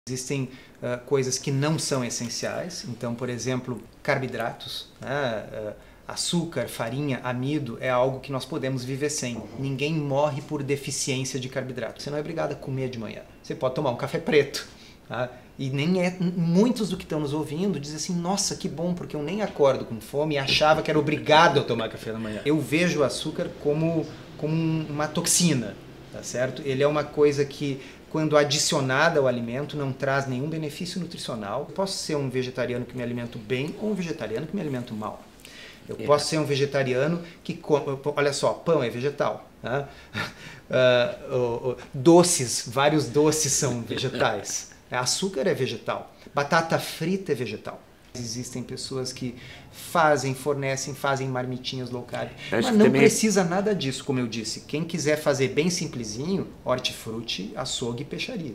Existem coisas que não são essenciais, então, por exemplo, carboidratos, açúcar, farinha, amido é algo que nós podemos viver sem. Ninguém morre por deficiência de carboidrato. Você não é obrigado a comer de manhã. Você pode tomar um café preto. Tá? E muitos do que estão nos ouvindo dizem assim, nossa, que bom, porque eu nem acordo com fome e achava que era obrigado a tomar café da manhã. Eu vejo o açúcar como uma toxina, tá certo? Ele é uma coisa que, quando adicionada ao alimento, não traz nenhum benefício nutricional. Eu posso ser um vegetariano que me alimento bem ou um vegetariano que me alimento mal. Eu posso ser um vegetariano que come, olha só, pão é vegetal. Né? Doces, vários doces são vegetais. Açúcar é vegetal. Batata frita é vegetal. Existem pessoas que fazem marmitinhas low carb. Mas não precisa nada disso, como eu disse. Quem quiser fazer bem simplesinho, hortifruti, açougue e peixaria.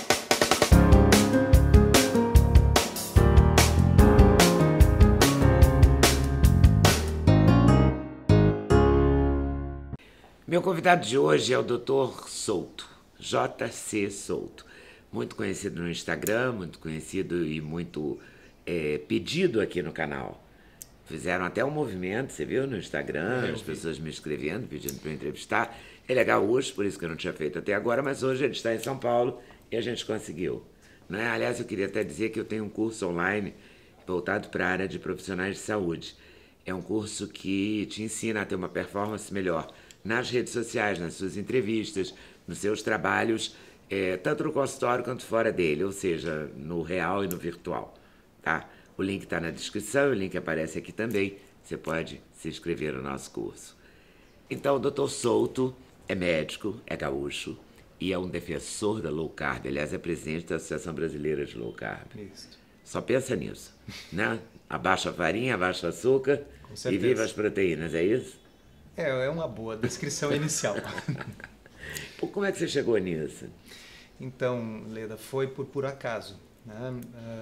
Meu convidado de hoje é o Dr. Souto, J.C. Souto. Muito conhecido no Instagram, muito conhecido e muito pedido aqui no canal. Fizeram até um movimento, você viu, no Instagram, as pessoas me escrevendo, pedindo para eu entrevistar. Ele é gaúcho, por isso que eu não tinha feito até agora, mas hoje ele está em São Paulo e a gente conseguiu. Não é? Aliás, eu queria até dizer que eu tenho um curso online voltado para a área de profissionais de saúde. É um curso que te ensina a ter uma performance melhor nas redes sociais, nas suas entrevistas, nos seus trabalhos, tanto no consultório quanto fora dele, ou seja, no real e no virtual. Tá? O link está na descrição, o link aparece aqui também. Você pode se inscrever no nosso curso. Então, o Dr. Souto é médico, é gaúcho e é um defensor da low carb. Aliás, é presidente da Associação Brasileira de Low Carb. Isso. Só pensa nisso, né? Abaixa a farinha, abaixa o açúcar e viva as proteínas, é isso? É uma boa descrição inicial. Como é que você chegou nisso? Então, Leda, foi por puro acaso. Né?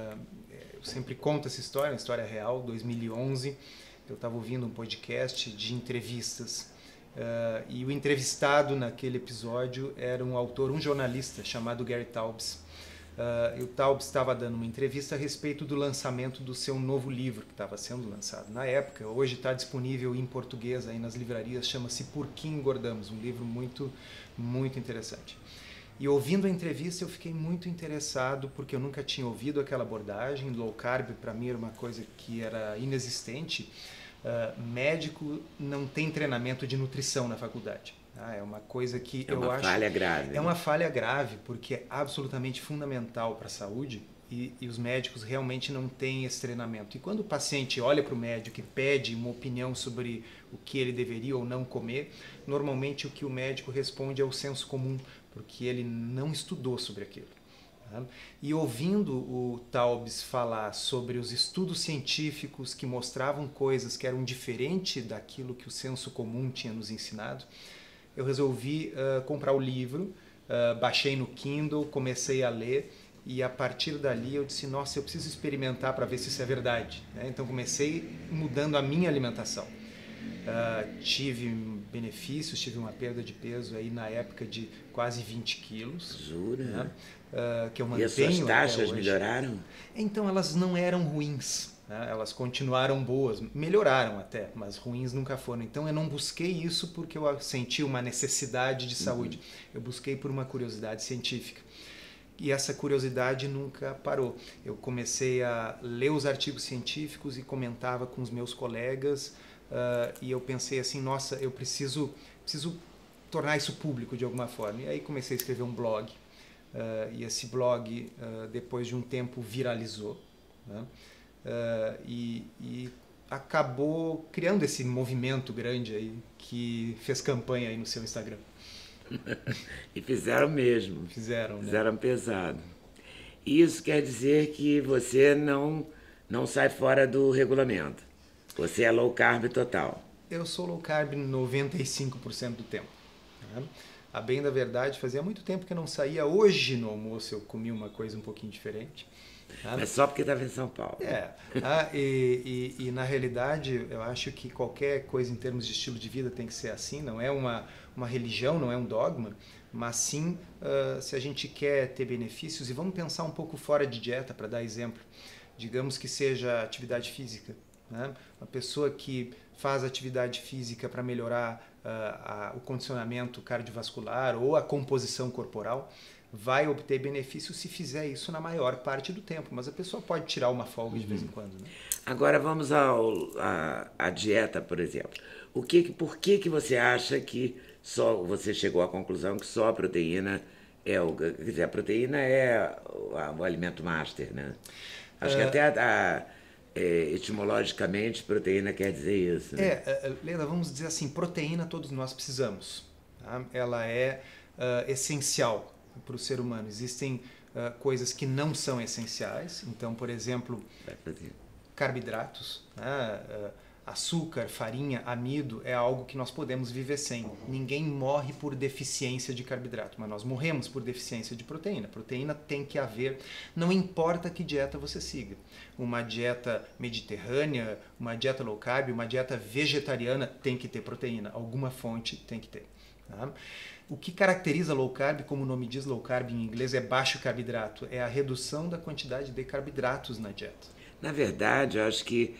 Eu sempre conto essa história, uma história real. 2011, eu estava ouvindo um podcast de entrevistas e o entrevistado naquele episódio era um autor, um jornalista chamado Gary Taubes. E o Taubes estava dando uma entrevista a respeito do lançamento do seu novo livro que estava sendo lançado na época. Hoje está disponível em português aí nas livrarias, chama-se Por que Engordamos, um livro muito, muito interessante. E ouvindo a entrevista eu fiquei muito interessado porque eu nunca tinha ouvido aquela abordagem. Low carb para mim era uma coisa que era inexistente. Médico não tem treinamento de nutrição na faculdade. É uma coisa que eu acho... É uma falha grave. É uma falha grave, porque é absolutamente fundamental para a saúde e os médicos realmente não têm esse treinamento. E quando o paciente olha para o médico e pede uma opinião sobre o que ele deveria ou não comer, normalmente o que o médico responde é o senso comum, porque ele não estudou sobre aquilo. E ouvindo o Taubes falar sobre os estudos científicos que mostravam coisas que eram diferentes daquilo que o senso comum tinha nos ensinado, eu resolvi comprar o livro, baixei no Kindle, comecei a ler e a partir dali eu disse, nossa, eu preciso experimentar para ver se isso é verdade. Então comecei mudando a minha alimentação. Tive benefícios, tive uma perda de peso aí na época de quase 20 quilos. Jura? Né? Que eu mantenho. E as suas taxas melhoraram? Então elas não eram ruins. Elas continuaram boas, melhoraram até, mas ruins nunca foram. Então eu não busquei isso porque eu senti uma necessidade de saúde. Eu busquei por uma curiosidade científica. E essa curiosidade nunca parou. Eu comecei a ler os artigos científicos e comentava com os meus colegas e eu pensei assim, nossa, eu preciso tornar isso público de alguma forma. E aí comecei a escrever um blog e esse blog, depois de um tempo, viralizou. Né? E acabou criando esse movimento grande aí que fez campanha aí no seu Instagram. E fizeram mesmo. Fizeram, né? Fizeram pesado. Isso quer dizer que você não sai fora do regulamento. Você é low carb total. Eu sou low carb 95% do tempo. Né? A bem da verdade, fazia muito tempo que eu não saía. Hoje no almoço eu comi uma coisa um pouquinho diferente. Mas só porque estava em São Paulo. E na realidade eu acho que qualquer coisa em termos de estilo de vida tem que ser assim, não é uma religião, não é um dogma, mas sim se a gente quer ter benefícios, e vamos pensar um pouco fora de dieta para dar exemplo. Digamos que seja atividade física, né? Uma pessoa que faz atividade física para melhorar o condicionamento cardiovascular ou a composição corporal, vai obter benefício se fizer isso na maior parte do tempo, mas a pessoa pode tirar uma folga de vez em quando, né? Agora vamos à dieta, por exemplo. Por que você acha que só você chegou à conclusão que só a proteína quer dizer, a proteína é o alimento master, né? Acho que até etimologicamente proteína quer dizer isso, né? Leda, vamos dizer assim, proteína todos nós precisamos, tá? Ela é essencial para o ser humano. Existem coisas que não são essenciais, então, por exemplo, carboidratos, né? Açúcar, farinha, amido é algo que nós podemos viver sem. Ninguém morre por deficiência de carboidrato, mas nós morremos por deficiência de proteína. Proteína tem que haver, não importa que dieta você siga. Uma dieta mediterrânea, uma dieta low carb, uma dieta vegetariana tem que ter proteína. Alguma fonte tem que ter. Tá? O que caracteriza low carb, como o nome diz, low carb em inglês é baixo carboidrato, é a redução da quantidade de carboidratos na dieta. Na verdade, eu acho que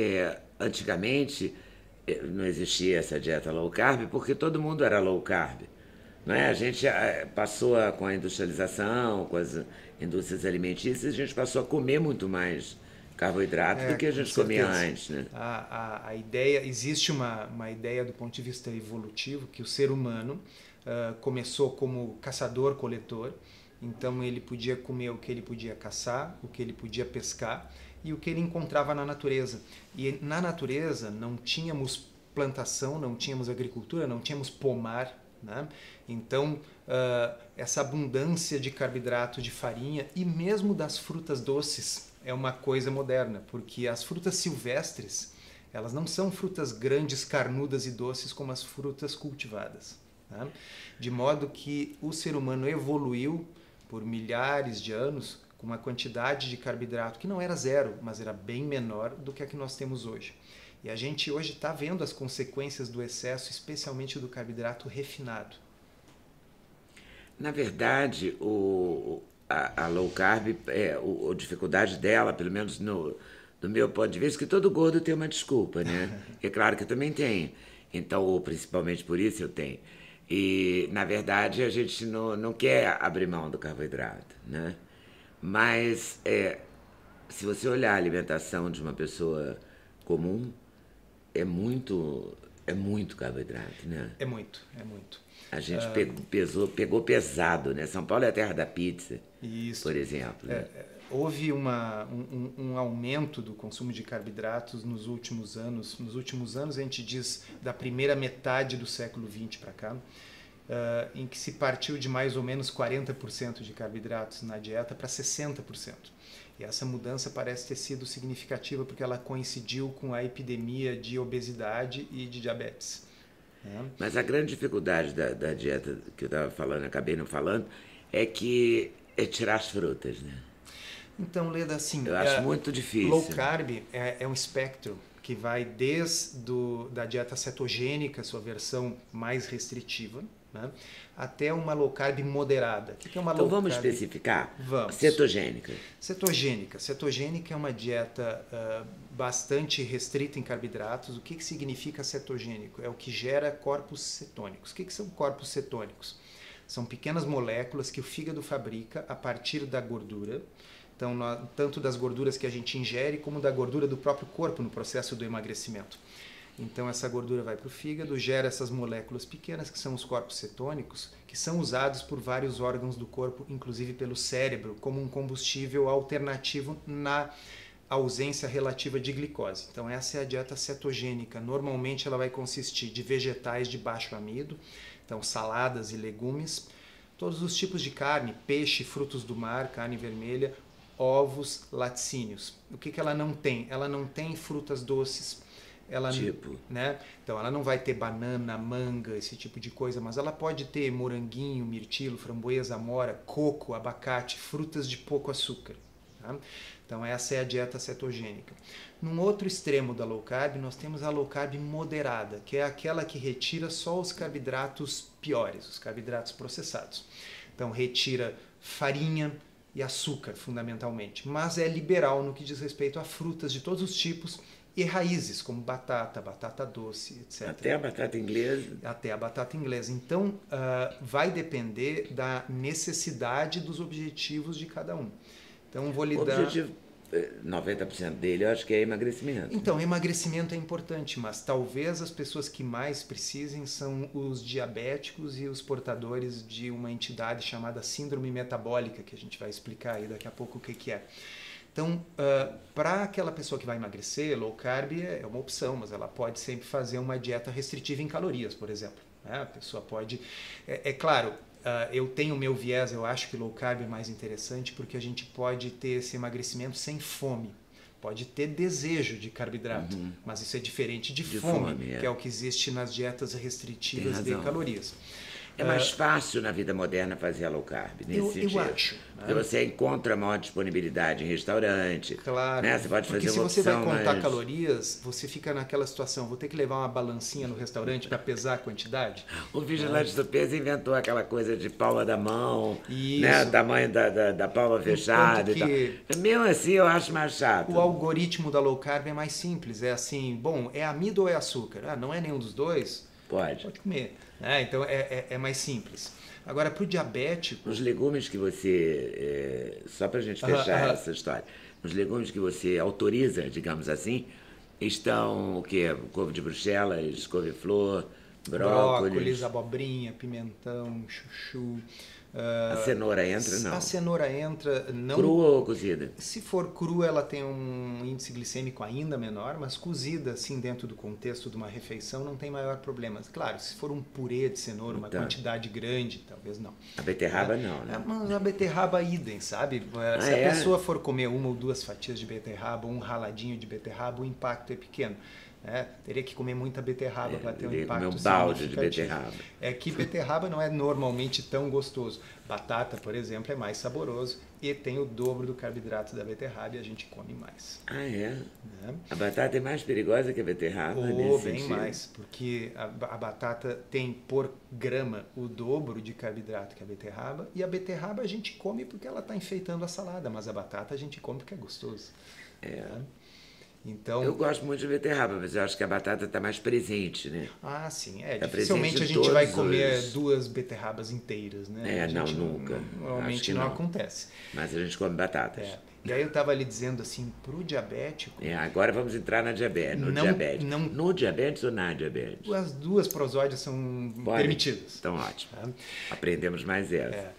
antigamente não existia essa dieta low carb porque todo mundo era low carb. Não é? A gente passou com a industrialização, com as indústrias alimentícias, a gente passou a comer muito mais carboidrato do que a gente comia antes. Né? A ideia, existe uma ideia do ponto de vista evolutivo que o ser humano começou como caçador-coletor, então ele podia comer o que ele podia caçar, o que ele podia pescar, e o que ele encontrava na natureza. E na natureza não tínhamos plantação, não tínhamos agricultura, não tínhamos pomar, né? Então, essa abundância de carboidrato, de farinha e mesmo das frutas doces é uma coisa moderna, porque as frutas silvestres, elas não são frutas grandes, carnudas e doces como as frutas cultivadas, né? De modo que o ser humano evoluiu por milhares de anos com uma quantidade de carboidrato que não era zero, mas era bem menor do que a que nós temos hoje. E a gente hoje está vendo as consequências do excesso, especialmente do carboidrato refinado. Na verdade, a low carb, a dificuldade dela, pelo menos do meu ponto de vista, que todo gordo tem uma desculpa, né? É claro que eu também tenho. Então, ou principalmente por isso eu tenho. E, na verdade, a gente não quer abrir mão do carboidrato, né? Mas, se você olhar a alimentação de uma pessoa comum, é muito carboidrato, né? É muito. A gente pegou pesado, né? São Paulo é a terra da pizza, Isso. Por exemplo. Né? Houve um aumento do consumo de carboidratos nos últimos anos. Nos últimos anos, a gente diz da primeira metade do século XX para cá, em que se partiu de mais ou menos 40% de carboidratos na dieta para 60%. E essa mudança parece ter sido significativa porque ela coincidiu com a epidemia de obesidade e de diabetes. Mas a grande dificuldade da dieta que eu estava falando, acabei não falando, é tirar as frutas, né? Então, Leda, assim... Eu acho muito difícil. Low carb é um espectro que vai desde da dieta cetogênica, sua versão mais restritiva, né, até uma low carb moderada. O que é uma low carb? Então vamos especificar? Vamos. Cetogênica. Cetogênica é uma dieta bastante restrita em carboidratos. O que significa cetogênico? É o que gera corpos cetônicos. O que são corpos cetônicos? São pequenas moléculas que o fígado fabrica a partir da gordura. Então, tanto das gorduras que a gente ingere, como da gordura do próprio corpo no processo do emagrecimento. Então, essa gordura vai para o fígado, gera essas moléculas pequenas, que são os corpos cetônicos, que são usados por vários órgãos do corpo, inclusive pelo cérebro, como um combustível alternativo na ausência relativa de glicose. Então, essa é a dieta cetogênica. Normalmente, ela vai consistir de vegetais de baixo amido, então saladas e legumes, todos os tipos de carne, peixe, frutos do mar, carne vermelha, ovos, laticínios. O que ela não tem? Ela não tem frutas doces. Né? Então, ela não vai ter banana, manga, esse tipo de coisa, mas ela pode ter moranguinho, mirtilo, framboesa, amora, coco, abacate, frutas de pouco açúcar. Tá? Então essa é a dieta cetogênica. Num outro extremo da low carb, nós temos a low carb moderada, que é aquela que retira só os carboidratos piores, os carboidratos processados. Então retira farinha e açúcar, fundamentalmente, mas é liberal no que diz respeito a frutas de todos os tipos e raízes, como batata, batata doce, etc. Até a batata inglesa. Até a batata inglesa. Então, vai depender da necessidade dos objetivos de cada um. Então, vou lhe O dar... objetivo, 90% dele, eu acho que é emagrecimento. Então, emagrecimento é importante, mas talvez as pessoas que mais precisem são os diabéticos e os portadores de uma entidade chamada síndrome metabólica, que a gente vai explicar aí daqui a pouco o que é. Então, para aquela pessoa que vai emagrecer, low carb é uma opção, mas ela pode sempre fazer uma dieta restritiva em calorias, por exemplo. A pessoa pode... É claro, eu tenho o meu viés, eu acho que low carb é mais interessante porque a gente pode ter esse emagrecimento sem fome. Pode ter desejo de carboidrato, mas isso é diferente de fome, que é o que existe nas dietas restritivas de calorias. É mais fácil na vida moderna fazer a low carb, nesse sentido. Eu acho. Porque você encontra maior disponibilidade em restaurante. Claro. Né? Você pode fazer uma opção. Porque se você vai contar calorias, você fica naquela situação, vou ter que levar uma balancinha no restaurante para pesar a quantidade? O vigilante do peso inventou aquela coisa de palma da mão, Isso. né? O tamanho da palma fechada e tal. Mesmo assim, eu acho mais chato. O algoritmo da low carb é mais simples. É assim, bom, é amido ou é açúcar? Não é nenhum dos dois? Pode comer. Então é mais simples. Agora, para o diabético... Os legumes que você... só para a gente fechar essa história. Os legumes que você autoriza, digamos assim, estão o quê? Couve de Bruxelas, couve-flor, brócolis, abobrinha, pimentão, chuchu... a cenoura entra, não? A cenoura entra... não. Crua ou cozida? Se for crua, ela tem um índice glicêmico ainda menor, mas cozida, assim, dentro do contexto de uma refeição, não tem maior problema. Claro, se for um purê de cenoura, uma quantidade grande, talvez não. A beterraba não, né? Mas a beterraba idem, sabe? Se a pessoa for comer 1 ou 2 fatias de beterraba, um raladinho de beterraba, o impacto é pequeno. Teria que comer muita beterraba para ter um impacto comer um balde de beterraba. É que beterraba não é normalmente tão gostoso. Batata, por exemplo, é mais saboroso e tem o dobro do carboidrato da beterraba e a gente come mais. A batata é mais perigosa que a beterraba? Bem mais, porque a batata tem por grama o dobro de carboidrato que a beterraba e a beterraba a gente come porque ela está enfeitando a salada, mas a batata a gente come porque é gostoso. Então, eu gosto muito de beterraba, mas eu acho que a batata está mais presente, né? Sim. Dificilmente a gente vai comer 2 beterrabas inteiras, né? Nunca. Normalmente não acontece. Mas a gente come batatas. E aí eu estava lhe dizendo assim, para o diabético... agora vamos entrar na diabetes. No diabetes ou na diabetes? As duas prosódias são permitidas. Então, ótimo. Aprendemos mais essa.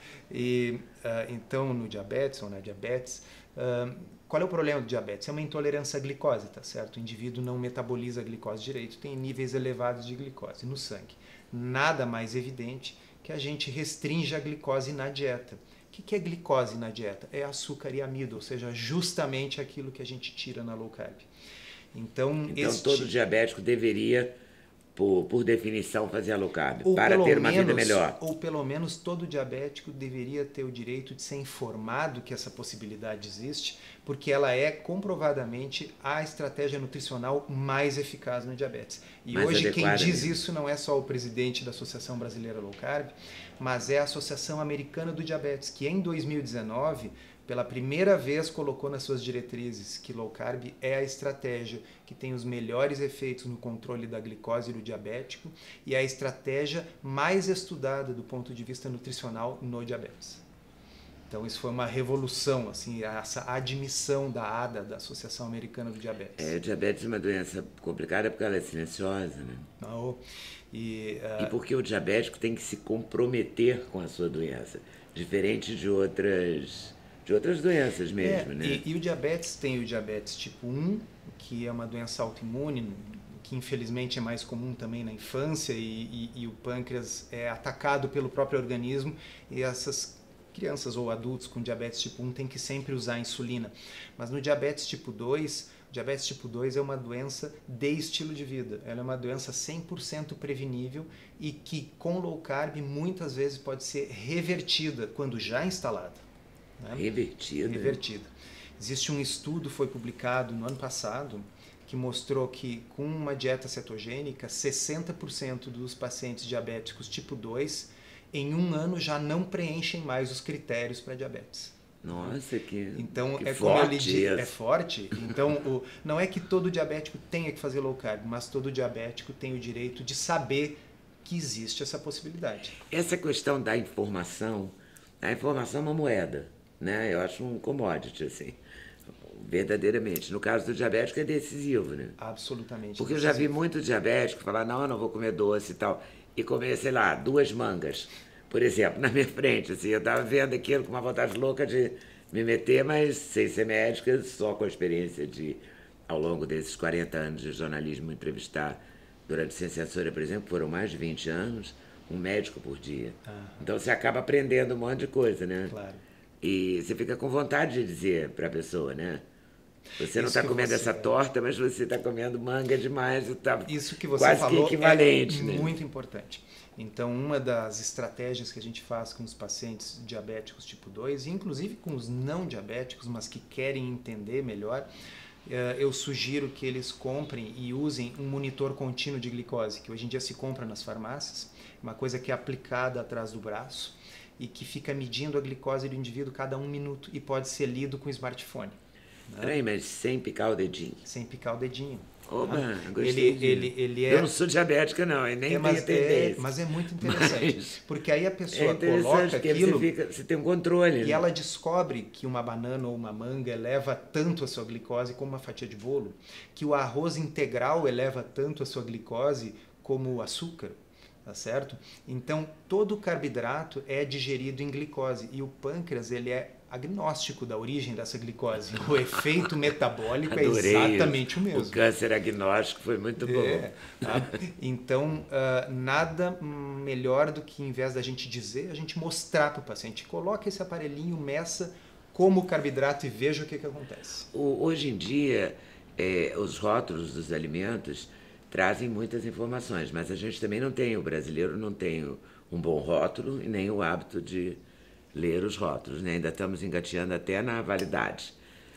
Então, no diabetes ou na diabetes... qual é o problema do diabetes? É uma intolerância à glicose, tá certo? O indivíduo não metaboliza a glicose direito, tem níveis elevados de glicose no sangue. Nada mais evidente que a gente restrinja a glicose na dieta. O que é glicose na dieta? É açúcar e amido, ou seja, justamente aquilo que a gente tira na low carb. Então todo diabético deveria, por definição, fazer a low carb para ter uma vida melhor. Ou pelo menos todo diabético deveria ter o direito de ser informado que essa possibilidade existe, porque ela é comprovadamente a estratégia nutricional mais eficaz no diabetes. E mais hoje quem diz isso não é só o presidente da Associação Brasileira Low Carb, mas é a Associação Americana do Diabetes, que em 2019, pela primeira vez, colocou nas suas diretrizes que low carb é a estratégia que tem os melhores efeitos no controle da glicose do diabético e é a estratégia mais estudada do ponto de vista nutricional no diabetes. Então isso foi uma revolução, assim, essa admissão da ADA, da Associação Americana do Diabetes. Diabetes é uma doença complicada porque ela é silenciosa, né? E porque o diabético tem que se comprometer com a sua doença, diferente de outras doenças mesmo, né? E o diabetes tem o diabetes tipo 1, que é uma doença autoimune, que infelizmente é mais comum também na infância e o pâncreas é atacado pelo próprio organismo e essas crianças ou adultos com diabetes tipo 1 têm que sempre usar insulina. Mas no diabetes tipo 2, o diabetes tipo 2 é uma doença de estilo de vida. Ela é uma doença 100% prevenível e que com low carb muitas vezes pode ser revertida quando já instalada. Revertida? Revertida. Existe um estudo, foi publicado no ano passado, que mostrou que com uma dieta cetogênica, 60% dos pacientes diabéticos tipo 2, em um ano já não preenchem mais os critérios para diabetes. Nossa, então, que é forte como eu lhe disse, isso. é forte. Então, não é que todo diabético tenha que fazer low carb, mas todo diabético tem o direito de saber que existe essa possibilidade. Essa questão da informação, a informação é uma moeda, né? Eu acho um commodity, assim, verdadeiramente. No caso do diabético é decisivo, né? Absolutamente. Porque eu já vi muito diabético falar, não, eu não vou comer doce e tal, e comer, sei lá, 2 mangas, por exemplo, na minha frente, assim, eu estava vendo aquilo com uma vontade louca de me meter, mas sem ser médica, só com a experiência de, ao longo desses 40 anos de jornalismo, entrevistar, durante Ciência Sensória, por exemplo, foram mais de 20 anos, um médico por dia. Então você acaba aprendendo um monte de coisa, né? Claro. E você fica com vontade de dizer para a pessoa, né? Você não Isso está que comendo você- essa torta, mas você está comendo manga demais. Tá Isso que você quase falou que equivalente, é né? muito importante. Então, uma das estratégias que a gente faz com os pacientes diabéticos tipo 2, e inclusive com os não diabéticos, mas que querem entender melhor, eu sugiro que eles comprem e usem um monitor contínuo de glicose, que hoje em dia se compra nas farmácias, uma coisa que é aplicada atrás do braço e que fica medindo a glicose do indivíduo cada 1 minuto e pode ser lido com smartphone. Né? Peraí, mas sem picar o dedinho. Sem picar o dedinho. Oba, Tá? gostei Ele é... Eu não sou diabética, não, e nem tenho tendência. mas é muito interessante, Mas porque aí a é pessoa interessante, coloca porque aquilo você tem um controle. e né? ela descobre que uma banana ou uma manga eleva tanto a sua glicose como uma fatia de bolo, que o arroz integral eleva tanto a sua glicose como o açúcar, tá certo? Então, todo o carboidrato é digerido em glicose e o pâncreas, ele é agnóstico da origem dessa glicose. O efeito metabólico Adorei é exatamente isso. o mesmo. O câncer agnóstico foi muito bom. Tá? Então, nada melhor do que, em vez da gente dizer, a gente mostrar para o paciente. Coloque esse aparelhinho, meça como carboidrato e veja o que acontece. Hoje em dia, os rótulos dos alimentos trazem muitas informações, mas a gente também não tem, o brasileiro não tem um bom rótulo e nem o hábito de ler os rótulos, né? Ainda estamos engateando até na validade.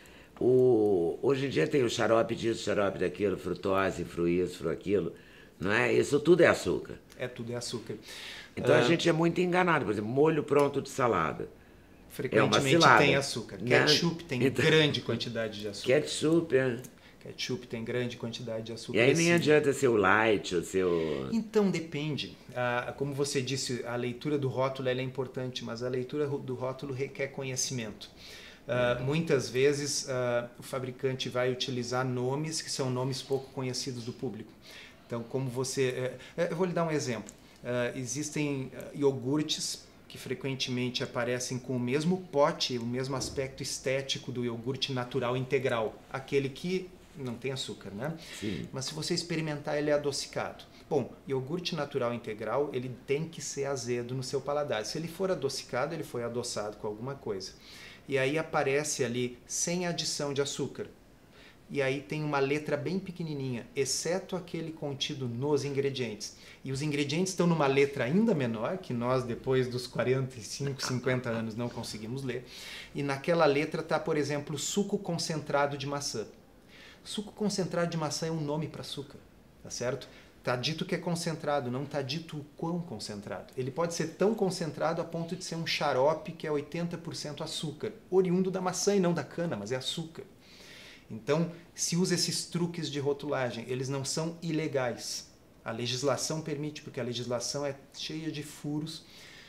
Hoje em dia tem o xarope disso, xarope daquilo, frutose, fru isso, fru aquilo, não é? Isso tudo é açúcar. Tudo é açúcar. Então a gente é muito enganado. Por exemplo, molho pronto de salada. Frequentemente tem açúcar. Né? Ketchup tem grande quantidade de açúcar. Ketchup, Ketchup tem grande quantidade de açúcar. E aí nem adianta ser o light, ou ser o... Então depende. Como você disse, a leitura do rótulo ela é importante, mas a leitura do rótulo requer conhecimento. Muitas vezes o fabricante vai utilizar nomes que são nomes pouco conhecidos do público. Então, como você... eu vou lhe dar um exemplo. Existem iogurtes que frequentemente aparecem com o mesmo pote, o mesmo aspecto estético do iogurte natural integral, aquele que não tem açúcar, né? Sim. Mas se você experimentar, ele é adocicado. Bom, iogurte natural integral, ele tem que ser azedo no seu paladar. Se ele for adocicado, ele foi adoçado com alguma coisa. E aí aparece ali, sem adição de açúcar. E aí tem uma letra bem pequenininha, exceto aquele contido nos ingredientes. E os ingredientes estão numa letra ainda menor, que nós, depois dos 45, 50 anos, não conseguimos ler. E naquela letra está, por exemplo, suco concentrado de maçã. Suco concentrado de maçã é um nome para açúcar, tá certo? Está dito que é concentrado, não está dito o quão concentrado. Ele pode ser tão concentrado a ponto de ser um xarope que é 80% açúcar, oriundo da maçã e não da cana, mas é açúcar. Então, se usa esses truques de rotulagem, eles não são ilegais. A legislação permite, porque a legislação é cheia de furos.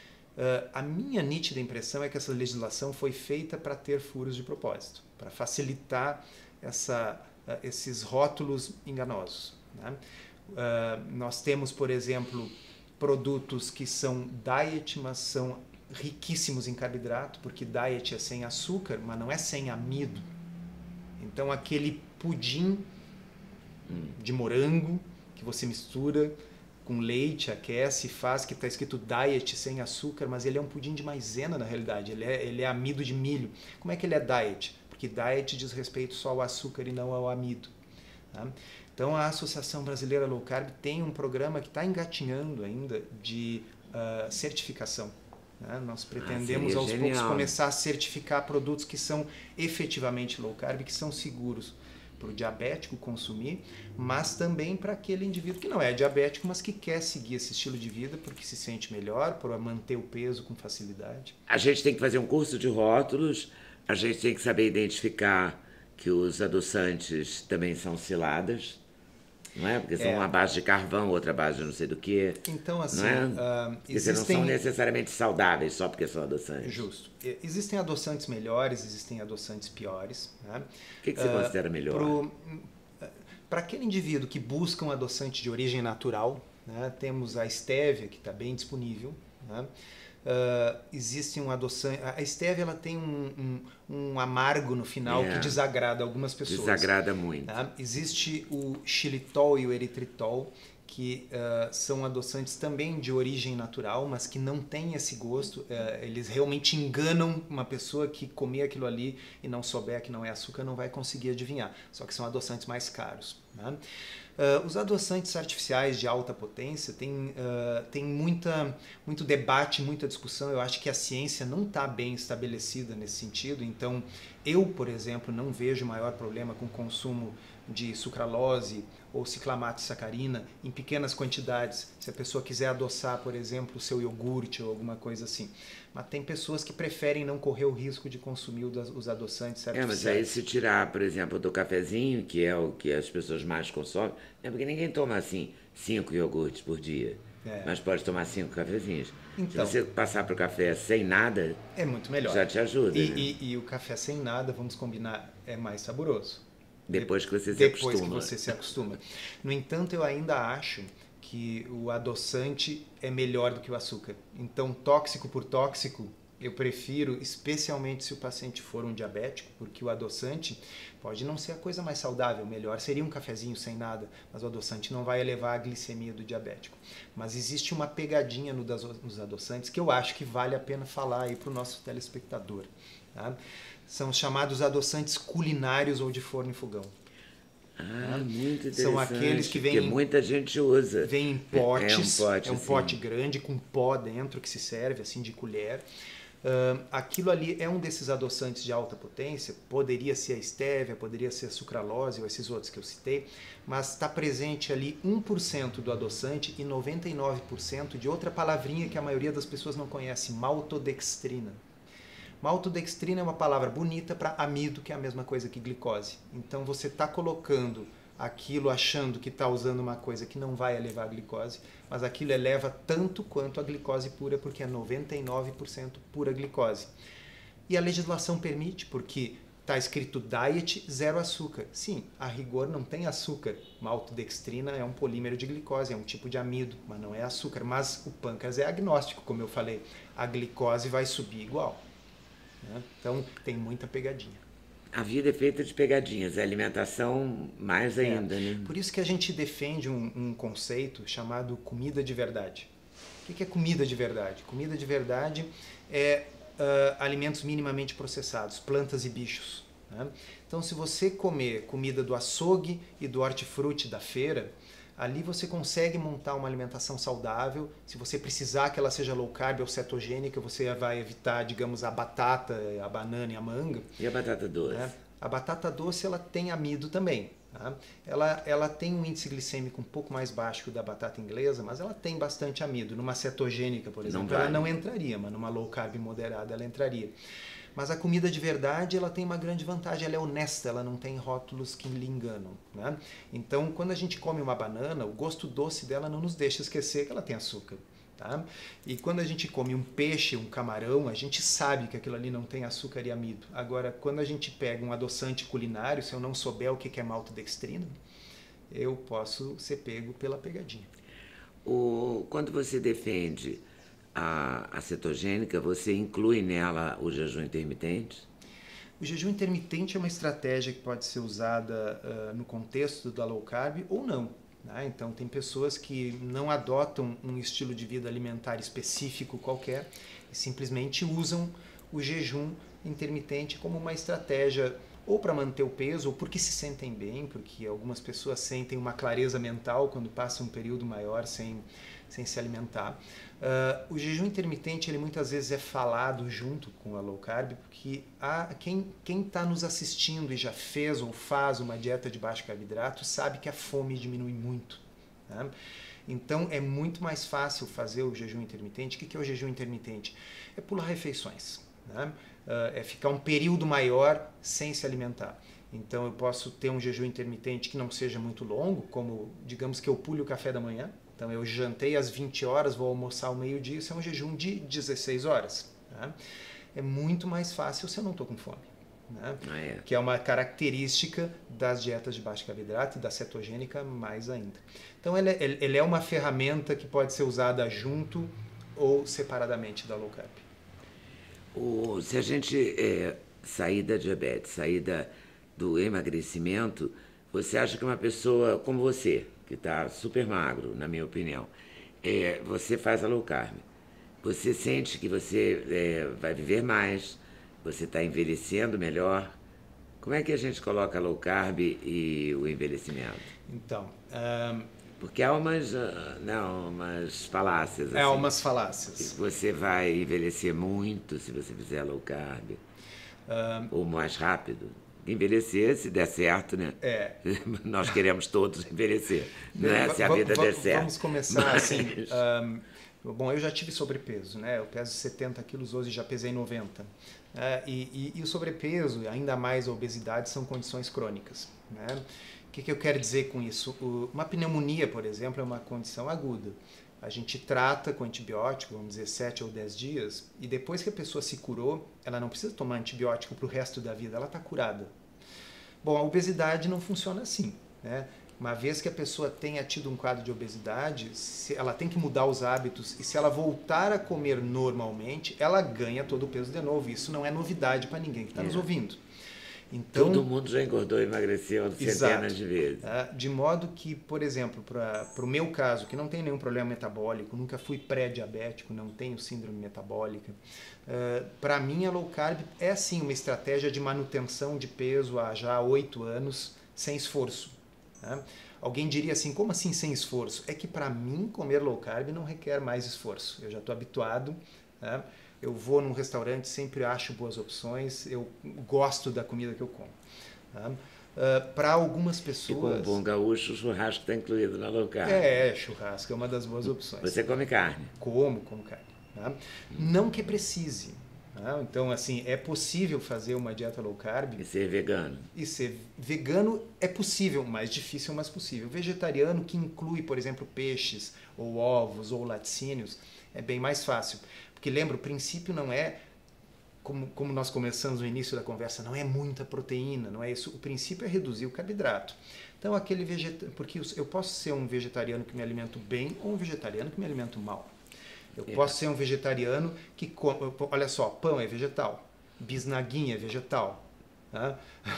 A minha nítida impressão é que essa legislação foi feita para ter furos de propósito, para facilitar esses rótulos enganosos. Né? Nós temos, por exemplo, produtos que são diet, mas são riquíssimos em carboidrato, porque diet é sem açúcar, mas não é sem amido. Então, aquele pudim de morango que você mistura com leite, aquece, faz, que está escrito diet sem açúcar, mas ele é um pudim de maisena na realidade, ele é amido de milho. Como é que ele é diet? Porque diet diz respeito só ao açúcar e não ao amido. Tá? Então a Associação Brasileira Low Carb tem um programa que está engatinhando ainda de certificação. né? Nós pretendemos aos poucos começar a certificar produtos que são efetivamente low carb, que são seguros para o diabético consumir, mas também para aquele indivíduo que não é diabético, mas que quer seguir esse estilo de vida porque se sente melhor, para manter o peso com facilidade. A gente tem que fazer um curso de rótulos, a gente tem que saber identificar que os adoçantes também são ciladas, não é? Porque são uma base de carvão, outra base de não sei do que. Então, assim, não são necessariamente saudáveis só porque são adoçantes. Justo. Existem adoçantes melhores, existem adoçantes piores. Né? O que você considera melhor? Para aquele indivíduo que busca um adoçante de origem natural, né, temos a estévia, que está bem disponível. Né? Existe um adoçante. A estévia ela tem um amargo no final que desagrada algumas pessoas. Desagrada muito. Tá? Existe o xilitol e o eritritol, que são adoçantes também de origem natural, mas que não têm esse gosto. Eles realmente enganam uma pessoa que comer aquilo ali e não souber que não é açúcar, não vai conseguir adivinhar. Só que são adoçantes mais caros. Né? Os adoçantes artificiais de alta potência tem muito debate, muita discussão. Eu acho que a ciência não está bem estabelecida nesse sentido. Então, eu, por exemplo, não vejo maior problema com o consumo de sucralose ou ciclamato de sacarina em pequenas quantidades, se a pessoa quiser adoçar, por exemplo, o seu iogurte ou alguma coisa assim. Mas tem pessoas que preferem não correr o risco de consumir os adoçantes artificiais. Mas aí se tirar, por exemplo, do cafezinho, que é o que as pessoas mais consomem, porque ninguém toma assim 5 iogurtes por dia, mas pode tomar 5 cafezinhos. Então, se você passar para o café sem nada, é muito melhor. Já te ajuda. E o café sem nada, vamos combinar, é mais saboroso. Depois que você se acostuma. No entanto, eu ainda acho que o adoçante é melhor do que o açúcar. Então, tóxico por tóxico, eu prefiro, especialmente se o paciente for um diabético, porque o adoçante pode não ser a coisa mais saudável. Melhor seria um cafezinho sem nada, mas o adoçante não vai elevar a glicemia do diabético. Mas existe uma pegadinha nos adoçantes que eu acho que vale a pena falar aí para o nosso telespectador. Tá? São chamados adoçantes culinários ou de forno e fogão. Muito interessante. São aqueles que vêm... Porque muita gente usa. Vem em potes. É um pote grande com pó dentro que se serve assim de colher. Aquilo ali é um desses adoçantes de alta potência. Poderia ser a estévia, poderia ser a sucralose ou esses outros que eu citei. Mas está presente ali 1% do adoçante e 99% de outra palavrinha que a maioria das pessoas não conhece, maltodextrina. Maltodextrina é uma palavra bonita para amido, que é a mesma coisa que glicose. Então você está colocando aquilo achando que está usando uma coisa que não vai elevar a glicose, mas aquilo eleva tanto quanto a glicose pura, porque é 99% pura glicose. E a legislação permite, porque está escrito diet, 0 açúcar. Sim, a rigor não tem açúcar. Maltodextrina é um polímero de glicose, é um tipo de amido, mas não é açúcar. Mas o pâncreas é agnóstico, como eu falei. A glicose vai subir igual. Então tem muita pegadinha. A vida é feita de pegadinhas, a alimentação mais ainda, né? Por isso que a gente defende um conceito chamado comida de verdade. O que é comida de verdade? Comida de verdade é alimentos minimamente processados, plantas e bichos. Né? Então, se você comer comida do açougue e do hortifruti da feira, ali você consegue montar uma alimentação saudável. Se você precisar que ela seja low carb ou cetogênica, você vai evitar, digamos, a batata, a banana e a manga. E a batata doce? Né? A batata doce ela tem amido também. Tá? Ela tem um índice glicêmico um pouco mais baixo que o da batata inglesa, mas ela tem bastante amido. Numa cetogênica, por exemplo, ela não entraria, mas numa low carb moderada ela entraria. Mas a comida de verdade ela tem uma grande vantagem, ela é honesta, ela não tem rótulos que lhe enganam. Né? Então, quando a gente come uma banana, o gosto doce dela não nos deixa esquecer que ela tem açúcar. Tá? E quando a gente come um peixe, um camarão, a gente sabe que aquilo ali não tem açúcar e amido. Agora, quando a gente pega um adoçante culinário, se eu não souber o que é maltodextrina, eu posso ser pego pela pegadinha. Quando você defende a cetogênica, você inclui nela o jejum intermitente? O jejum intermitente é uma estratégia que pode ser usada no contexto da low carb ou não. Né? Então, tem pessoas que não adotam um estilo de vida alimentar específico qualquer e simplesmente usam o jejum intermitente como uma estratégia ou para manter o peso, ou porque se sentem bem, porque algumas pessoas sentem uma clareza mental quando passam um período maior sem se alimentar. O jejum intermitente, ele muitas vezes é falado junto com a low carb, porque quem está nos assistindo e já fez ou faz uma dieta de baixo carboidrato sabe que a fome diminui muito. Né? Então é muito mais fácil fazer o jejum intermitente. O que é o jejum intermitente? É pular refeições. Né? É ficar um período maior sem se alimentar. Então eu posso ter um jejum intermitente que não seja muito longo, como digamos que eu pule o café da manhã. Então eu jantei às 20 horas, vou almoçar ao meio-dia, isso é um jejum de 16 horas. Né? É muito mais fácil se eu não estou com fome. Né? Que é uma característica das dietas de baixo carboidrato e da cetogênica mais ainda. Então ele é uma ferramenta que pode ser usada junto ou separadamente da low carb. Se a gente sair da diabetes, sair do emagrecimento, você acha que uma pessoa como você, que está super magro, na minha opinião, você faz a low carb, você sente que você vai viver mais, você está envelhecendo melhor? Como é que a gente coloca a low carb e o envelhecimento? Então... Porque há umas falácias. Há umas falácias. Você vai envelhecer muito se você fizer low carb. Ou mais rápido. Envelhecer, se der certo, né? Nós queremos todos envelhecer, né? Se a vida der certo. Vamos começar assim. Bom, eu já tive sobrepeso, né? Eu peso 70 quilos, hoje já pesei 90. E o sobrepeso, ainda mais a obesidade, são condições crônicas, né? O que eu quero dizer com isso? Uma pneumonia, por exemplo, é uma condição aguda. A gente trata com antibiótico, vamos dizer, 7 ou 10 dias, e depois que a pessoa se curou, ela não precisa tomar antibiótico para o resto da vida, ela está curada. Bom, a obesidade não funciona assim, né? Uma vez que a pessoa tenha tido um quadro de obesidade, ela tem que mudar os hábitos, e se ela voltar a comer normalmente, ela ganha todo o peso de novo. Isso não é novidade para ninguém que está nos ouvindo. Então, todo mundo já engordou e emagreceu centenas de vezes. De modo que, por exemplo, para o meu caso, que não tem nenhum problema metabólico, nunca fui pré-diabético, não tenho síndrome metabólica, para mim a low carb é sim uma estratégia de manutenção de peso há já 8 anos, sem esforço. Né? Alguém diria assim, como assim sem esforço? É que para mim comer low carb não requer mais esforço. Eu já estou habituado, né? Eu vou num restaurante, sempre acho boas opções, eu gosto da comida que eu como. Tá? Para algumas pessoas... E como bom gaúcho, o churrasco está incluído na low carb. Churrasco é uma das boas opções. Você come carne? Como carne. Tá? Não que precise. Tá? Então, assim, é possível fazer uma dieta low carb. E ser vegano. E ser vegano é possível, mais difícil, mas possível. Vegetariano, que inclui, por exemplo, peixes, ou ovos, ou laticínios, é bem mais fácil. Porque lembra, o princípio não é, como nós começamos no início da conversa, não é muita proteína, não é isso. O princípio é reduzir o carboidrato. Então, porque eu posso ser um vegetariano que me alimento bem ou um vegetariano que me alimento mal. Eu posso ser um vegetariano que come, olha só, pão é vegetal, bisnaguinha é vegetal. Né?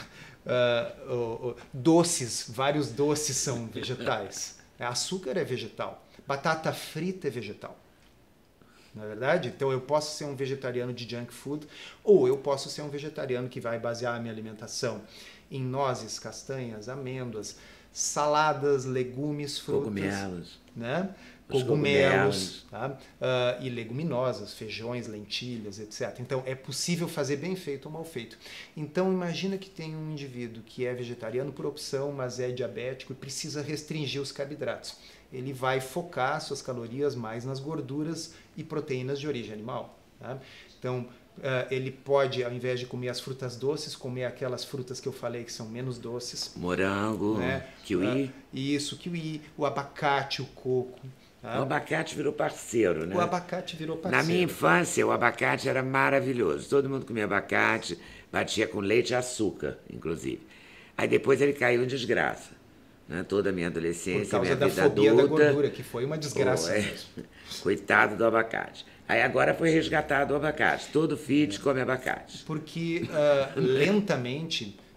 Doces, vários doces são vegetais. Açúcar é vegetal. Batata frita é vegetal. Na verdade, então eu posso ser um vegetariano de junk food, ou eu posso ser um vegetariano que vai basear a minha alimentação em nozes, castanhas, amêndoas, saladas, legumes, frutas, cogumelos, né? Cogumelos, tá? E leguminosas, feijões, lentilhas, etc. Então é possível fazer bem feito ou mal feito. Então imagina que tem um indivíduo que é vegetariano por opção, mas é diabético e precisa restringir os carboidratos. Ele vai focar suas calorias mais nas gorduras e proteínas de origem animal. Tá? Então, ele pode, ao invés de comer as frutas doces, comer aquelas frutas que eu falei que são menos doces. Morango, né? Kiwi. Isso, kiwi, o abacate, o coco. Tá? O abacate virou parceiro, né? O abacate virou parceiro. Na minha infância, o abacate era maravilhoso. Todo mundo comia abacate, batia com leite e açúcar, inclusive. Aí depois ele caiu em desgraça. Né? Toda a minha adolescência, minha vida adulta... Por causa da fobia da gordura, que foi uma desgraça mesmo. Coitado do abacate. Aí agora foi resgatado o abacate. Todo fit come abacate. Porque lentamente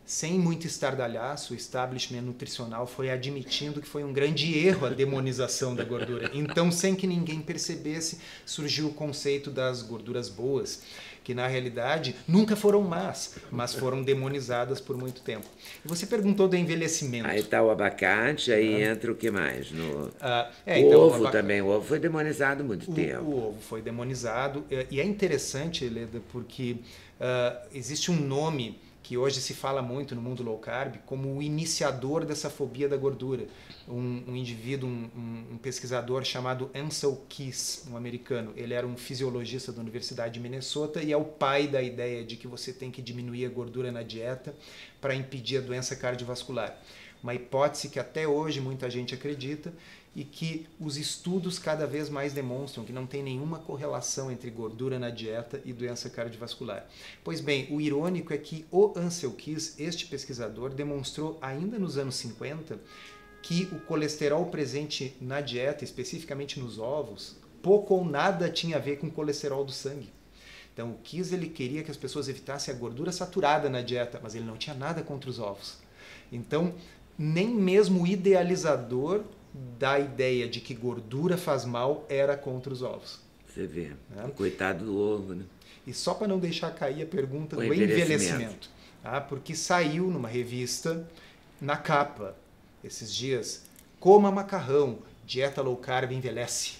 sem muito estardalhaço, o establishment nutricional foi admitindo que foi um grande erro a demonização da gordura. Então, sem que ninguém percebesse, surgiu o conceito das gorduras boas, que na realidade nunca foram más, mas foram demonizadas por muito tempo. E você perguntou do envelhecimento. Aí está o abacate, aí entra o que mais? O então, ovo também, o ovo foi demonizado há muito tempo. O ovo foi demonizado, e é interessante, Leda, porque existe um nome que hoje se fala muito no mundo low carb como o iniciador dessa fobia da gordura. Um indivíduo, um pesquisador chamado Ancel Keys, um americano. Ele era um fisiologista da Universidade de Minnesota e é o pai da ideia de que você tem que diminuir a gordura na dieta para impedir a doença cardiovascular. Uma hipótese que até hoje muita gente acredita e que os estudos cada vez mais demonstram que não tem nenhuma correlação entre gordura na dieta e doença cardiovascular. Pois bem, o irônico é que o Ancel Keys, este pesquisador, demonstrou ainda nos anos 50 que o colesterol presente na dieta, especificamente nos ovos, pouco ou nada tinha a ver com o colesterol do sangue. Então, o Keys ele queria que as pessoas evitassem a gordura saturada na dieta, mas ele não tinha nada contra os ovos. Então, nem mesmo o idealizador da ideia de que gordura faz mal era contra os ovos. Você vê, coitado do ovo, né? E só para não deixar cair a pergunta do envelhecimento, porque saiu numa revista, na capa, esses dias, coma macarrão, dieta low carb envelhece.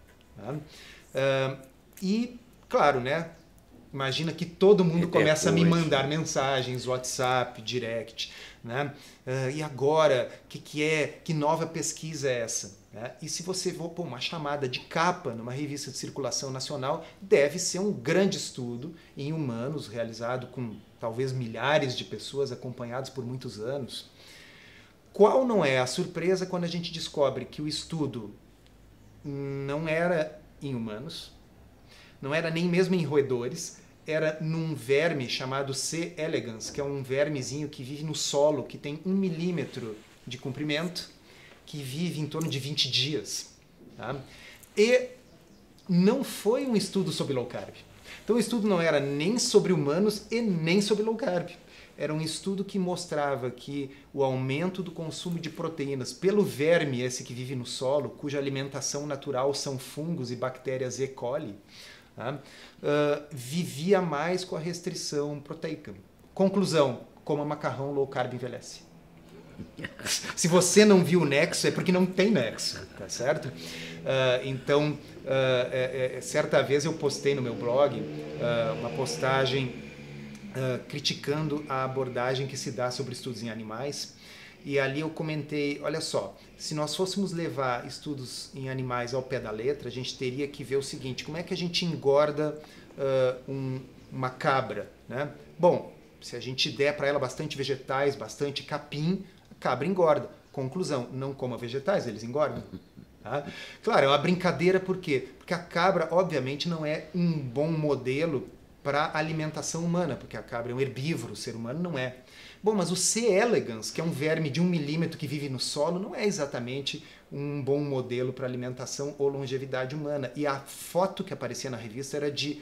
E, claro, né? Imagina que todo mundo começa a me mandar mensagens, WhatsApp, direct, né? E agora, que nova pesquisa é essa? E se você for pôr uma chamada de capa numa revista de circulação nacional, deve ser um grande estudo em humanos, realizado com talvez milhares de pessoas acompanhadas por muitos anos. Qual não é a surpresa quando a gente descobre que o estudo não era em humanos, não era nem mesmo em roedores, era num verme chamado C. elegans, que é um vermezinho que vive no solo, que tem 1 milímetro de comprimento, que vive em torno de 20 dias. E não foi um estudo sobre low carb. Então o estudo não era nem sobre humanos e nem sobre low carb. Era um estudo que mostrava que o aumento do consumo de proteínas pelo verme, esse que vive no solo, cuja alimentação natural são fungos e bactérias E. coli, vivia mais com a restrição proteica. Conclusão, coma macarrão, low carb envelhece. Se você não viu o nexo, é porque não tem nexo, tá certo? Então, certa vez eu postei no meu blog uma postagem criticando a abordagem que se dá sobre estudos em animais, e ali eu comentei, olha só, se nós fôssemos levar estudos em animais ao pé da letra, a gente teria que ver o seguinte, como é que a gente engorda uma cabra, né? Bom, se a gente der para ela bastante vegetais, bastante capim, a cabra engorda. Conclusão, não coma vegetais, eles engordam. Claro, é uma brincadeira, por quê? Porque a cabra, obviamente, não é um bom modelo para a alimentação humana, porque a cabra é um herbívoro, o ser humano não é. Bom, mas o C. elegans, que é um verme de 1 milímetro que vive no solo, não é exatamente um bom modelo para alimentação ou longevidade humana. E a foto que aparecia na revista era de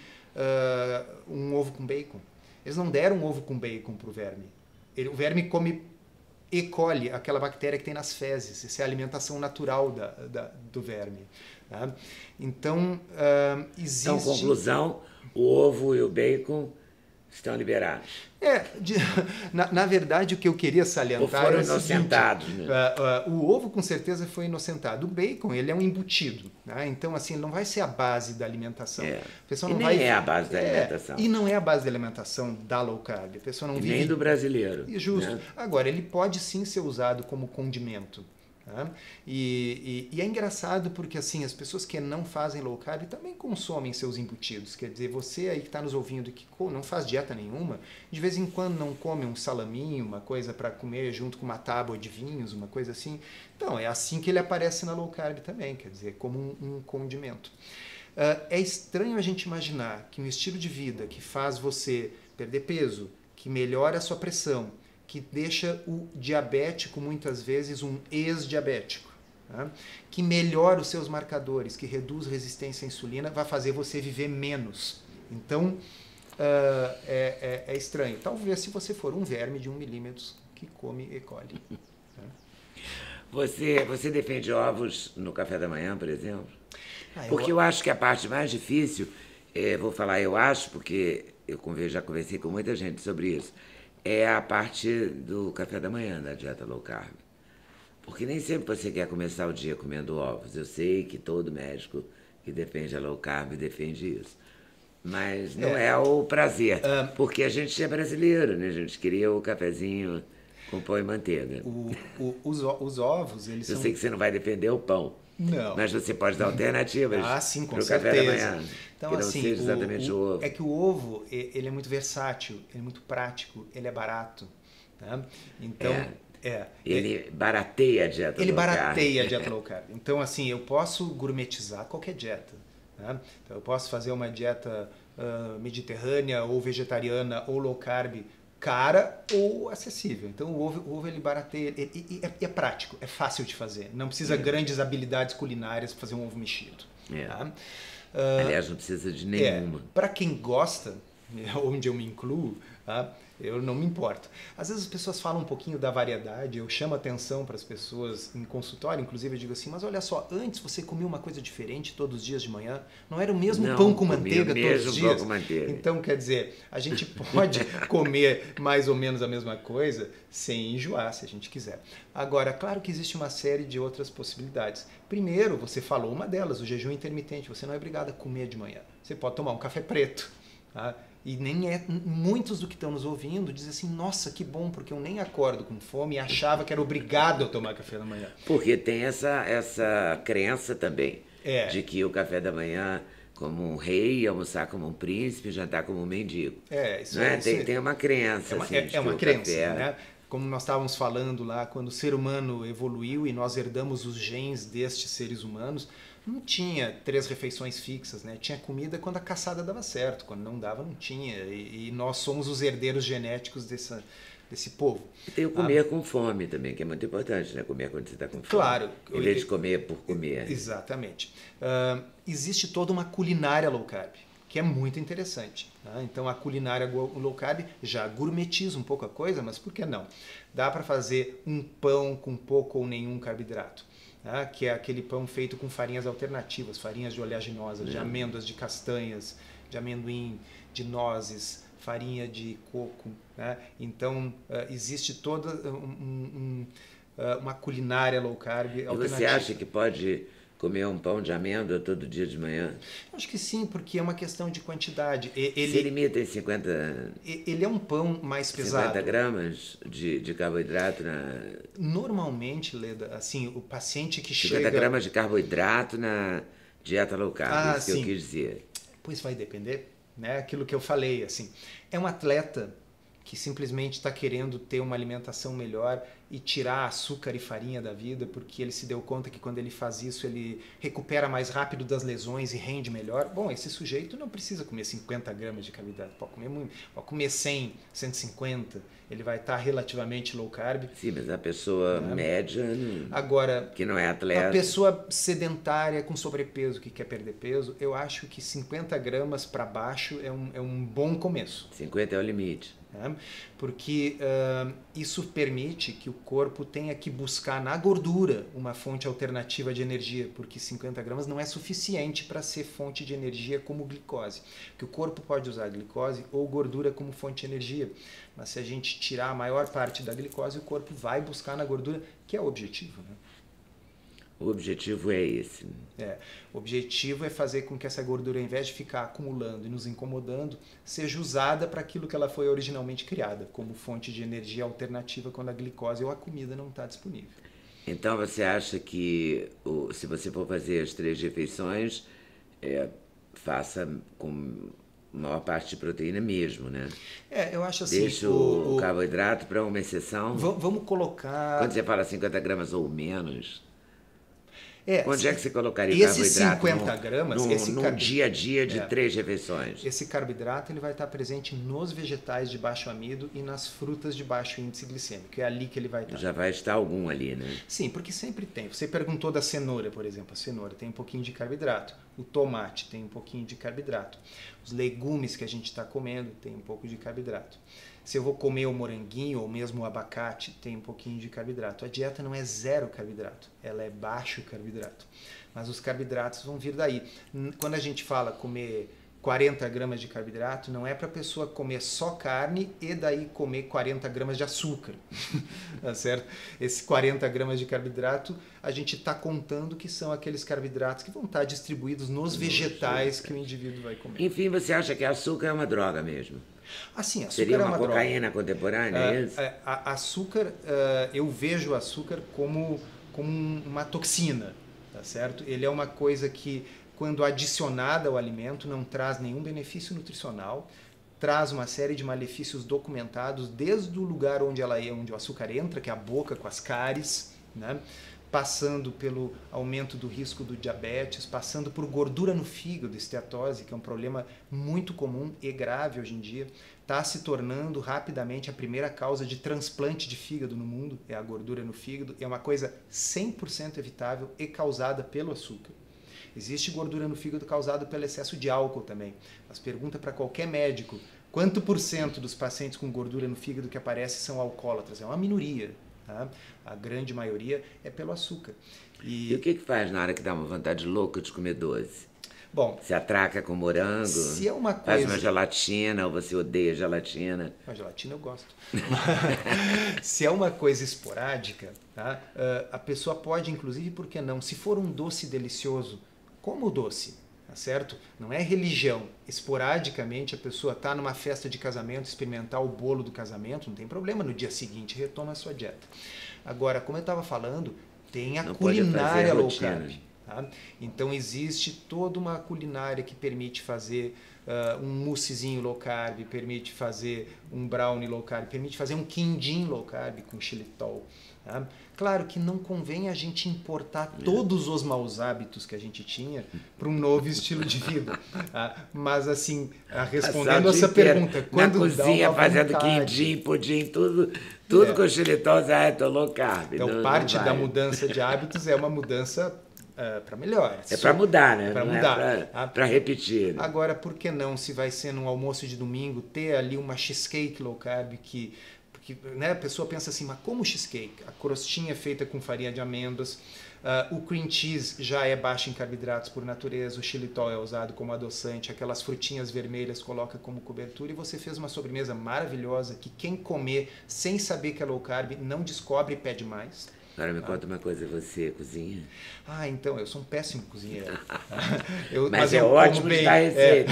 um ovo com bacon. Eles não deram um ovo com bacon para o verme. O verme come E. coli, aquela bactéria que tem nas fezes. Essa é a alimentação natural do verme. Então, existe... Então, conclusão, o ovo e o bacon estão liberados. Na verdade, o que eu queria salientar... Ou foram inocentados. Né? O ovo, com certeza, foi inocentado. O bacon, ele é um embutido. Né? Então, assim, ele não vai ser a base da alimentação. A pessoa não é a base da alimentação. E não é a base da alimentação da low carb. A pessoa não vive... Nem do brasileiro. Justo. Né? Agora, ele pode sim ser usado como condimento. E é engraçado porque assim, as pessoas que não fazem low carb também consomem seus embutidos. Quer dizer, você aí que está nos ouvindo e que não faz dieta nenhuma, de vez em quando não come um salaminho, uma coisa para comer junto com uma tábua de vinhos, uma coisa assim. Então, é assim que ele aparece na low carb também, quer dizer, como um condimento. É estranho a gente imaginar que um estilo de vida que faz você perder peso, que melhora a sua pressão, que deixa o diabético muitas vezes um ex-diabético, que melhora os seus marcadores, que reduz resistência à insulina, vai fazer você viver menos. Então, é estranho. Talvez se você for um verme de 1 milímetro que come E. coli. Né? Você defende ovos no café da manhã, por exemplo? Porque Eu eu acho que a parte mais difícil, vou falar eu acho, porque já conversei com muita gente sobre isso, é a parte do café da manhã, da dieta low carb. Porque nem sempre você quer começar o dia comendo ovos. Eu sei que todo médico que defende a low carb defende isso. Mas não é o prazer. Porque a gente é brasileiro, né? A gente queria o cafezinho com pão e manteiga. Os ovos, eles Eu são... sei que você não vai defender o pão. Não. Mas você pode dar alternativas Sim, com para o certeza. café da manhã. Então, que não assim, seja exatamente o ovo. É que o ovo, ele é muito versátil, ele é muito prático, ele é barato. Né? Então, ele barateia a dieta ele low carb. barateia a dieta low carb. Então, assim, eu posso gourmetizar qualquer dieta. Né? Então, eu posso fazer uma dieta mediterrânea ou vegetariana ou low carb cara ou acessível. Então o ovo ele barateia, é prático, é fácil de fazer. Não precisa grandes habilidades culinárias para fazer um ovo mexido. Tá? Aliás, não precisa de nenhuma. Para quem gosta, onde eu me incluo, tá? Eu não me importo. Às vezes as pessoas falam um pouquinho da variedade, eu chamo atenção para as pessoas em consultório, inclusive eu digo assim, mas olha só, antes você comia uma coisa diferente todos os dias de manhã, não era o mesmo pão com manteiga todos os dias? Com manteiga. Então, quer dizer, a gente pode comer mais ou menos a mesma coisa sem enjoar, se a gente quiser. Agora, claro que existe uma série de outras possibilidades. Primeiro, você falou uma delas, o jejum intermitente, você não é obrigado a comer de manhã. Você pode tomar um café preto, tá? E muitos do que estão nos ouvindo dizem assim, nossa, que bom, porque eu nem acordo com fome e achava que era obrigado a tomar café da manhã. Porque tem essa crença também, de que o café da manhã como um rei, almoçar como um príncipe, jantar como um mendigo. Isso né? Tem uma crença. É uma crença, né? Como nós estávamos falando lá, quando o ser humano evoluiu e nós herdamos os genes destes seres humanos, não tinha 3 refeições fixas, né? Tinha comida quando a caçada dava certo, quando não dava não tinha. E nós somos os herdeiros genéticos desse povo. E tem o comer com fome também, que é muito importante, né? Comer quando você está com fome. Claro. Em vez de comer por comer. Exatamente. Existe toda uma culinária low carb, que é muito interessante. Tá? Então a culinária low carb já gourmetiza um pouco a coisa, mas por que não? Dá para fazer um pão com pouco ou nenhum carboidrato. Tá? Que é aquele pão feito com farinhas alternativas, farinhas de oleaginosa, de amêndoas, de castanhas, de amendoim, de nozes, farinha de coco. Né? Então existe toda uma culinária low carb alternativa. E você acha que pode comer um pão de amêndoa todo dia de manhã? Acho que sim, porque é uma questão de quantidade. Se limita em 50... Ele é um pão mais pesado. 50 gramas de carboidrato na... Normalmente, Leda, assim, o paciente que 50 chega... gramas de carboidrato na dieta low carb, isso que eu quis dizer. Pois vai depender, né? Aquilo que eu falei, assim. É um atleta que simplesmente está querendo ter uma alimentação melhor e tirar açúcar e farinha da vida, porque ele se deu conta que quando ele faz isso, ele recupera mais rápido das lesões e rende melhor. Bom, esse sujeito não precisa comer 50 gramas de carboidrato, pode comer muito, pode comer 100, 150, ele vai estar relativamente low carb. Sim, mas a pessoa média, agora, que não é atleta... A pessoa sedentária com sobrepeso que quer perder peso, eu acho que 50 gramas para baixo é um bom começo. 50 é o limite. Porque isso permite que o corpo tenha que buscar na gordura uma fonte alternativa de energia, porque 50 gramas não é suficiente para ser fonte de energia como glicose. Porque o corpo pode usar glicose ou gordura como fonte de energia, mas se a gente tirar a maior parte da glicose, o corpo vai buscar na gordura, que é o objetivo, né? O objetivo é esse. O objetivo é fazer com que essa gordura, ao invés de ficar acumulando e nos incomodando, seja usada para aquilo que ela foi originalmente criada, como fonte de energia alternativa quando a glicose ou a comida não está disponível. Então você acha que se você for fazer as 3 refeições, faça com maior parte de proteína mesmo, né? Eu acho assim... Deixa o carboidrato para uma exceção. Vamos colocar... Quando você fala 50 gramas ou menos... Onde é que você colocaria o esses carboidrato 50 gramas, num dia a dia de 3 refeições? Esse carboidrato ele vai estar presente nos vegetais de baixo amido e nas frutas de baixo índice glicêmico. É ali que ele vai estar. Já vai estar algum ali, né? Sim, porque sempre tem. Você perguntou da cenoura, por exemplo. A cenoura tem um pouquinho de carboidrato. O tomate tem um pouquinho de carboidrato. Os legumes que a gente está comendo tem um pouco de carboidrato. Se eu vou comer o moranguinho ou mesmo o abacate, tem um pouquinho de carboidrato. A dieta não é zero carboidrato, ela é baixo carboidrato. Mas os carboidratos vão vir daí. Quando a gente fala comer 40 gramas de carboidrato, não é para a pessoa comer só carne e daí comer 40 gramas de açúcar. Tá certo? Esses 40 gramas de carboidrato, a gente está contando que são aqueles carboidratos que vão estar distribuídos nos vegetais que o indivíduo vai comer. Enfim, você acha que açúcar é uma droga mesmo? Assim, açúcar Seria uma é uma cocaína droga. contemporânea, é isso? Açúcar, eu vejo o açúcar como uma toxina, tá certo? Ele é uma coisa que, quando adicionada ao alimento, não traz nenhum benefício nutricional, traz uma série de malefícios documentados desde o lugar onde o açúcar entra, que é a boca com as cáries, né? Passando pelo aumento do risco do diabetes, passando por gordura no fígado, esteatose, que é um problema muito comum e grave hoje em dia, está se tornando rapidamente a primeira causa de transplante de fígado no mundo, é a gordura no fígado, é uma coisa 100% evitável e causada pelo açúcar. Existe gordura no fígado causada pelo excesso de álcool também. Mas pergunta para qualquer médico, quanto por cento dos pacientes com gordura no fígado que aparecem são alcoólatras? É uma minoria. Tá? A grande maioria é pelo açúcar. E o que faz na hora que dá uma vontade louca de comer doce? Bom, se atraca com morango, se é uma coisa... faz uma gelatina, ou você odeia gelatina? A gelatina eu gosto. Se é uma coisa esporádica, tá? A pessoa pode, inclusive, por que não? Se for um doce delicioso, como o doce, tá certo? Não é religião. Esporadicamente a pessoa está numa festa de casamento, experimentar o bolo do casamento, não tem problema, no dia seguinte retoma a sua dieta. Agora, como eu estava falando, tem a culinária low carb. Tá? Então existe toda uma culinária que permite fazer um moussezinho low carb, permite fazer um brownie low carb, permite fazer um quindim low carb com xilitol. Tá? Claro que não convém a gente importar todos os maus hábitos que a gente tinha para um novo estilo de vida. Tá? Mas assim, respondendo essa pergunta, quando na cozinha fazendo quindim, pudim, tudo com xilitol, tô low carb. Então parte da mudança de hábitos é uma mudança para melhor. É para mudar, né? Para mudar. Para repetir. Né? Agora, por que não, se vai ser num almoço de domingo, ter ali uma cheesecake low carb porque né, a pessoa pensa assim, mas como cheesecake? A crostinha é feita com farinha de amêndoas, o cream cheese já é baixo em carboidratos por natureza, o xilitol é usado como adoçante, aquelas frutinhas vermelhas coloca como cobertura e você fez uma sobremesa maravilhosa que quem comer sem saber que é low carb não descobre e pede mais. Agora me conta uma coisa, você cozinha? Então, eu sou um péssimo cozinheiro. Mas é ótimo de dar receita.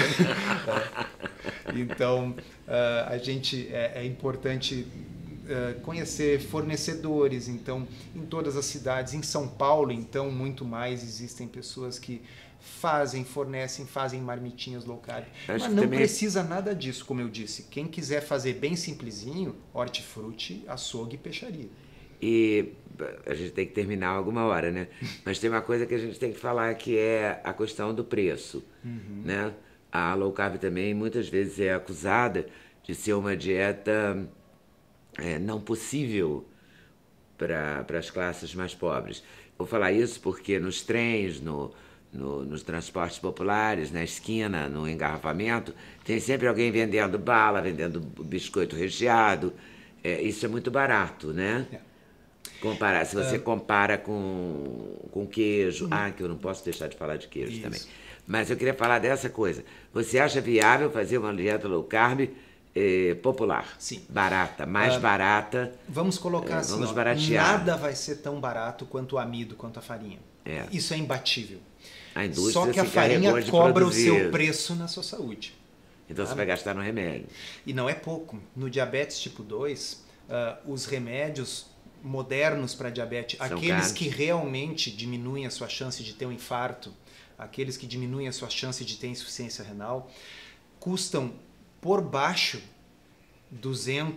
Então, a gente é importante conhecer fornecedores. Então, em todas as cidades, em São Paulo, então, muito mais, existem pessoas que fornecem, fazem marmitinhas low carb. Mas não precisa nada disso, como eu disse. Quem quiser fazer bem simplesinho, hortifruti, açougue e peixaria. E a gente tem que terminar alguma hora, né? Mas tem uma coisa que a gente tem que falar, que é a questão do preço, né? A low carb também muitas vezes é acusada de ser uma dieta não possível para as classes mais pobres. Vou falar isso porque nos trens, nos transportes populares, na esquina, no engarrafamento, tem sempre alguém vendendo bala, vendendo biscoito recheado. Isso é muito barato, né? Se você compara com queijo... que eu não posso deixar de falar de queijo também. Mas eu queria falar dessa coisa. Você acha viável fazer uma dieta low carb popular? Sim. Barata, mais barata. Vamos colocar assim, vamos baratear. Nada vai ser tão barato quanto o amido, quanto a farinha. Isso é imbatível. A indústria Só que a farinha cobra o seu preço na sua saúde. Então você vai gastar no remédio. E não é pouco. No diabetes tipo 2, os remédios modernos para diabetes, aqueles que realmente diminuem a sua chance de ter um infarto, aqueles que diminuem a sua chance de ter insuficiência renal, custam por baixo 200,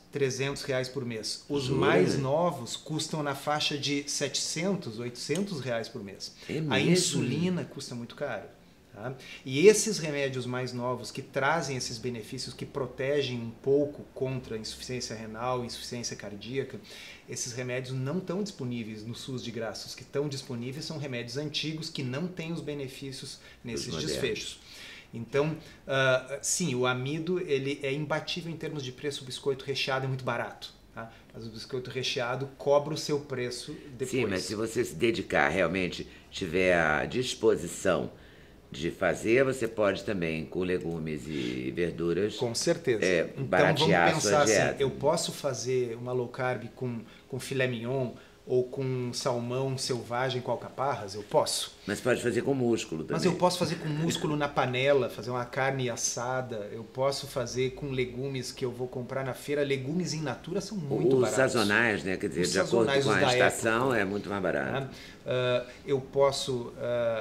R$300 por mês. Os Jura? mais novos custam na faixa de R$700, R$800 por mês. É A mesmo? insulina custa muito caro. Tá? E esses remédios mais novos que trazem esses benefícios, que protegem um pouco contra insuficiência renal, insuficiência cardíaca, esses remédios não estão disponíveis no SUS de graça. Os que estão disponíveis são remédios antigos que não têm os benefícios nesses desfechos. Então, sim, o amido ele é imbatível em termos de preço. O biscoito recheado é muito barato, tá? Mas o biscoito recheado cobra o seu preço depois. Sim, mas se você se dedicar, realmente tiver a disposição de fazer, você pode também, com legumes e verduras, com certeza. Então baratear vamos a pensar sua dieta. assim, eu posso fazer uma low carb com filé mignon ou com salmão selvagem com alcaparras? Eu posso. Mas pode fazer com músculo também. Mas eu posso fazer com músculo na panela, fazer uma carne assada. Eu posso fazer com legumes que eu vou comprar na feira. Legumes in natura são muito Os baratos. sazonais, né? Quer dizer, Os de acordo sazonais, com os a da estação, época. é muito mais barato. Eu posso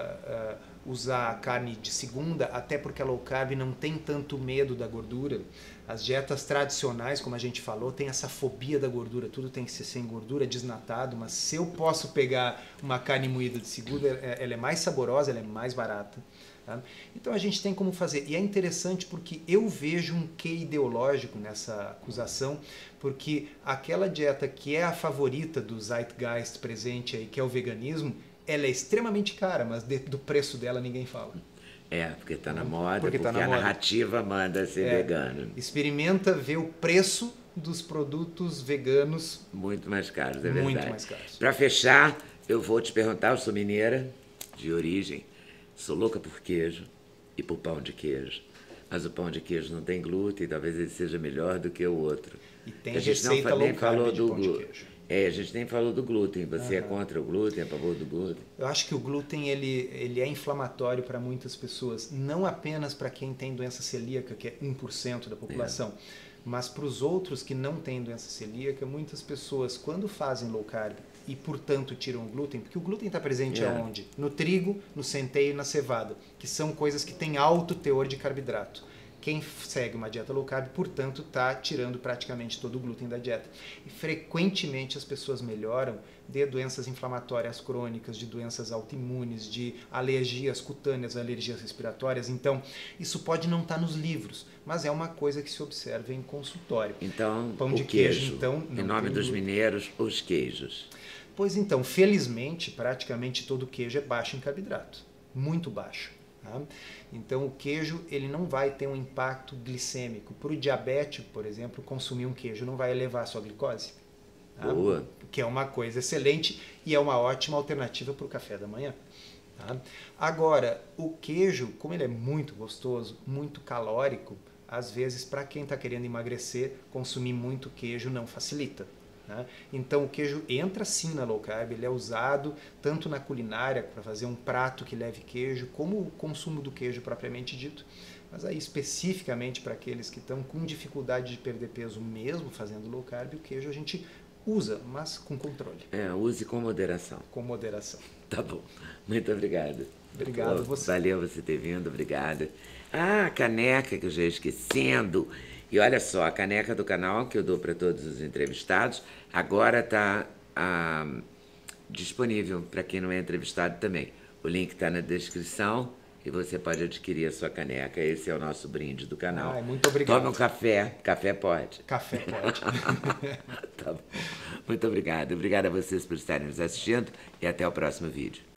usar a carne de segunda, até porque a low carb não tem tanto medo da gordura. As dietas tradicionais, como a gente falou, tem essa fobia da gordura, tudo tem que ser sem gordura, desnatado, mas se eu posso pegar uma carne moída de segunda, ela é mais saborosa, ela é mais barata. Tá? Então a gente tem como fazer. E é interessante porque eu vejo um quê ideológico nessa acusação, porque aquela dieta que é a favorita do zeitgeist presente aí, que é o veganismo, ela é extremamente cara, mas do preço dela ninguém fala. Porque está na moda, Porque tá na a moda. narrativa manda ser vegano. Experimenta ver o preço dos produtos veganos. Muito mais caros, é verdade. Muito mais caros. Para fechar, eu vou te perguntar, eu sou mineira de origem, sou louca por queijo e por pão de queijo. Mas o pão de queijo não tem glúten, talvez ele seja melhor do que o outro. E tem a gente receita low carb de pão de queijo. A gente nem falou do glúten. Você é contra o glúten, é a favor do glúten? Eu acho que o glúten ele é inflamatório para muitas pessoas, não apenas para quem tem doença celíaca, que é 1% da população, mas para os outros que não têm doença celíaca, muitas pessoas, quando fazem low carb e, portanto, tiram o glúten, porque o glúten está presente aonde? No trigo, no centeio e na cevada, que são coisas que têm alto teor de carboidrato. Quem segue uma dieta low carb, portanto, está tirando praticamente todo o glúten da dieta. E frequentemente as pessoas melhoram de doenças inflamatórias crônicas, de doenças autoimunes, de alergias cutâneas, alergias respiratórias. Então, isso pode não estar nos livros, mas é uma coisa que se observa em consultório. Então, pão de queijo, então, em nome dos mineiros, os queijos. Pois então, felizmente, praticamente todo queijo é baixo em carboidrato, muito baixo. Tá? Então o queijo ele não vai ter um impacto glicêmico. Para o diabético, por exemplo, consumir um queijo não vai elevar a sua glicose. Tá? Boa. Que é uma coisa excelente e é uma ótima alternativa para o café da manhã. Tá? Agora, o queijo, como ele é muito gostoso, muito calórico, às vezes para quem está querendo emagrecer, consumir muito queijo não facilita. Então o queijo entra sim na low carb, ele é usado tanto na culinária para fazer um prato que leve queijo, como o consumo do queijo propriamente dito, mas aí especificamente para aqueles que estão com dificuldade de perder peso mesmo fazendo low carb, o queijo a gente usa, mas com controle. Use com moderação. Com moderação. Tá bom, muito obrigado. Obrigado a você. Valeu você ter vindo, obrigada. A caneca que eu já ia esquecendo. E olha só, a caneca do canal que eu dou para todos os entrevistados, agora está disponível para quem não é entrevistado também. O link está na descrição e você pode adquirir a sua caneca. Esse é o nosso brinde do canal. Muito obrigado. Tome um café. Café pode. Café pode. Tá bom. Muito obrigado. Obrigado a vocês por estarem nos assistindo e até o próximo vídeo.